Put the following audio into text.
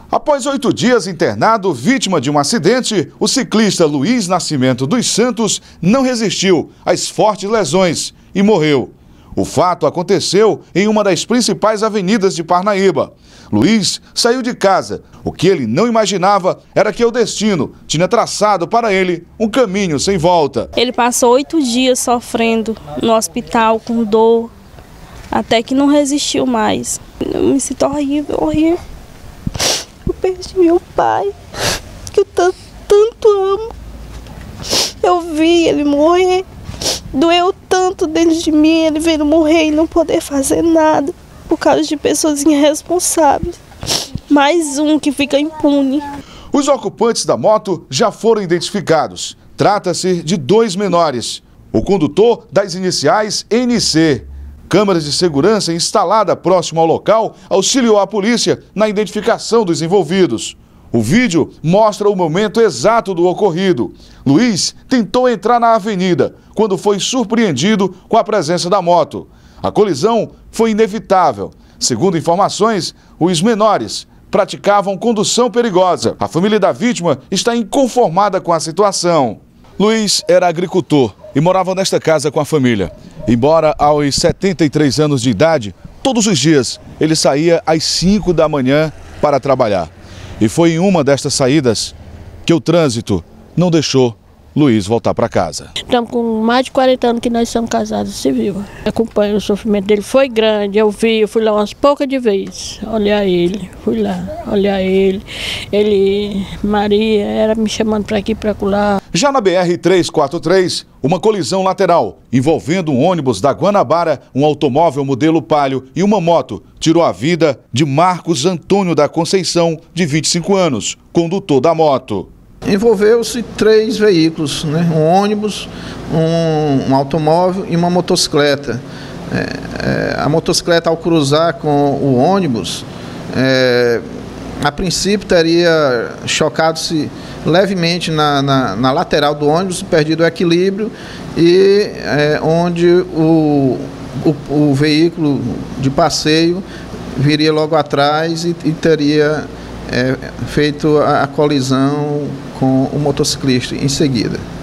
Após 8 dias internado, vítima de um acidente, o ciclista Luiz Nascimento dos Santos não resistiu às fortes lesões e morreu. O fato aconteceu em uma das principais avenidas de Parnaíba. Luiz saiu de casa. O que ele não imaginava era que o destino tinha traçado para ele um caminho sem volta. Ele passou 8 dias sofrendo no hospital com dor, até que não resistiu mais. Eu me sinto horrível. Eu perdi meu pai, que eu tanto amo. Eu vi ele morrer, doeu tanto dentro de mim, ele vendo morrer e não poder fazer nada por causa de pessoas irresponsáveis. Mais um que fica impune. Os ocupantes da moto já foram identificados. Trata-se de 2 menores. O condutor das iniciais NC. Câmeras de segurança instalada próximo ao local auxiliou a polícia na identificação dos envolvidos. O vídeo mostra o momento exato do ocorrido. Luiz tentou entrar na avenida quando foi surpreendido com a presença da moto. A colisão foi inevitável. Segundo informações, os menores praticavam condução perigosa. A família da vítima está inconformada com a situação. Luiz era agricultor e morava nesta casa com a família. Embora aos 73 anos de idade, todos os dias ele saía às 5 da manhã para trabalhar. E foi em uma destas saídas que o trânsito não deixou Luiz voltar para casa. Estamos com mais de 40 anos que nós somos casados civil. Acompanho o sofrimento dele, foi grande, eu fui lá umas poucas de vezes olhar ele, fui lá olhar ele. Maria era me chamando para aqui, para lá. Já na BR-343, uma colisão lateral envolvendo um ônibus da Guanabara, um automóvel modelo Palio e uma moto tirou a vida de Marcos Antônio da Conceição, de 25 anos, condutor da moto. Envolveu-se 3 veículos, né? Um ônibus, um automóvel e uma motocicleta. A motocicleta, ao cruzar com o ônibus, a princípio teria chocado-se levemente na lateral do ônibus, perdido o equilíbrio e onde o veículo de passeio viria logo atrás e teria feito a colisão com o motociclista em seguida.